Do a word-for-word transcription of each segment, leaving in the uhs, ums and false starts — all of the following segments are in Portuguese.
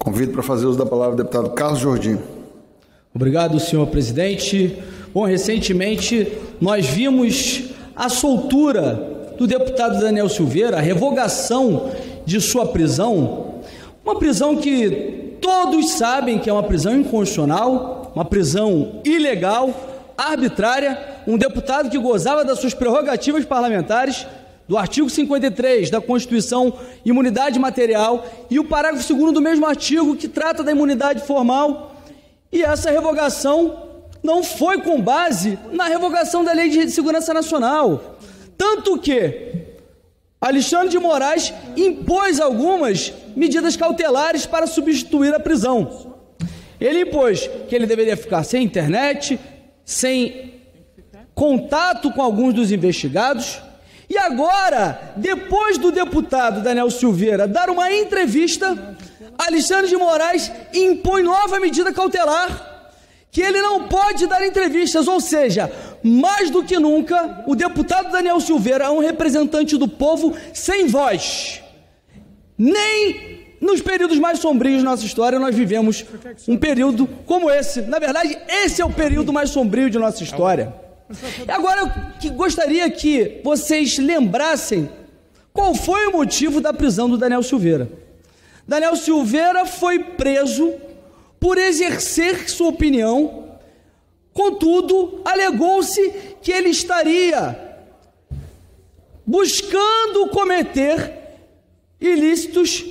Convido para fazer uso da palavra o deputado Carlos Jordim. Obrigado, senhor presidente. Bom, recentemente nós vimos a soltura do deputado Daniel Silveira, a revogação de sua prisão, uma prisão que todos sabem que é uma prisão inconstitucional, uma prisão ilegal, arbitrária, um deputado que gozava das suas prerrogativas parlamentares, do artigo cinquenta e três da Constituição, imunidade material, e o parágrafo segundo do mesmo artigo que trata da imunidade formal, e essa revogação não foi com base na revogação da Lei de Segurança Nacional, tanto que Alexandre de Moraes impôs algumas medidas cautelares para substituir a prisão. Ele impôs que ele deveria ficar sem internet, sem contato com alguns dos investigados. E agora, depois do deputado Daniel Silveira dar uma entrevista, Alexandre de Moraes impõe nova medida cautelar, que ele não pode dar entrevistas, ou seja, mais do que nunca, o deputado Daniel Silveira é um representante do povo sem voz. Nem nos períodos mais sombrios de nossa história nós vivemos um período como esse. Na verdade, esse é o período mais sombrio de nossa história. E agora eu que gostaria que vocês lembrassem qual foi o motivo da prisão do Daniel Silveira. Daniel Silveira foi preso por exercer sua opinião, contudo, alegou-se que ele estaria buscando cometer ilícitos,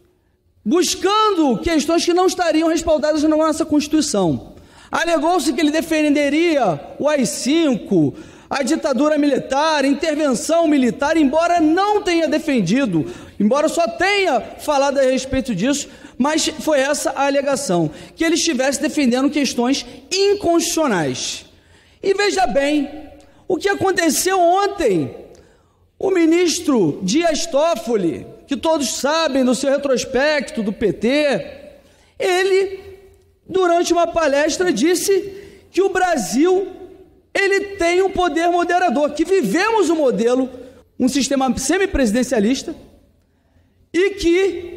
buscando questões que não estariam respaldadas na nossa Constituição. Alegou-se que ele defenderia o A I cinco, a ditadura militar, intervenção militar, embora não tenha defendido, embora só tenha falado a respeito disso, mas foi essa a alegação, que ele estivesse defendendo questões inconstitucionais. E veja bem, o que aconteceu ontem, o ministro Dias Toffoli, que todos sabem do seu retrospecto do P T, ele, durante uma palestra, disse que o Brasil, ele tem um poder moderador, que vivemos um modelo, um sistema semipresidencialista, e que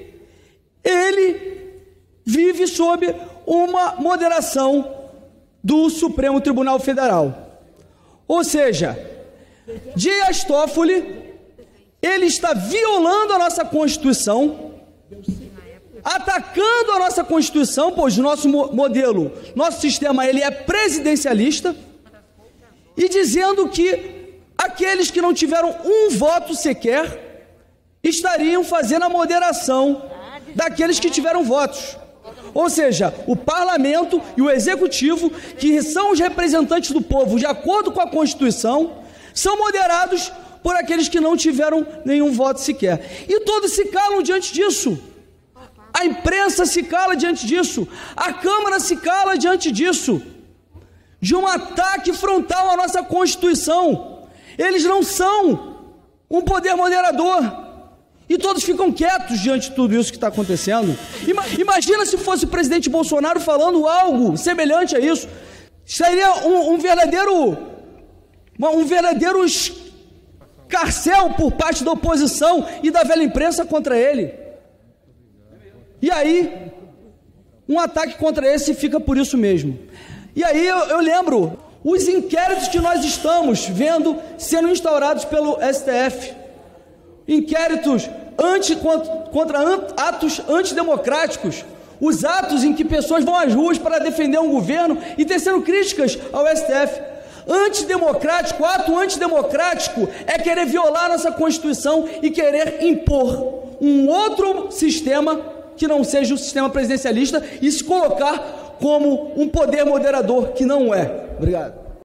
ele vive sob uma moderação do Supremo Tribunal Federal. Ou seja, Dias Toffoli, ele está violando a nossa Constituição, atacando a nossa Constituição, pois nosso modelo, nosso sistema, ele é presidencialista, e dizendo que aqueles que não tiveram um voto sequer estariam fazendo a moderação daqueles que tiveram votos. Ou seja, o parlamento e o executivo, que são os representantes do povo de acordo com a Constituição, são moderados por aqueles que não tiveram nenhum voto sequer. E todos se calam diante disso. A imprensa se cala diante disso. A Câmara se cala diante disso. De um ataque frontal à nossa Constituição. Eles não são um poder moderador. E todos ficam quietos diante de tudo isso que está acontecendo. Imagina se fosse o presidente Bolsonaro falando algo semelhante a isso. Seria um, um verdadeiro, um verdadeiro escarcéu por parte da oposição e da velha imprensa contra ele. E aí, um ataque contra esse fica por isso mesmo. E aí eu, eu lembro os inquéritos que nós estamos vendo sendo instaurados pelo S T F. Inquéritos anti, contra, contra atos antidemocráticos, os atos em que pessoas vão às ruas para defender um governo e tecendo críticas ao S T F. Antidemocrático, ato antidemocrático é querer violar nossa Constituição e querer impor um outro sistema que não seja o sistema presidencialista e se colocar como um poder moderador, que não é. Obrigado.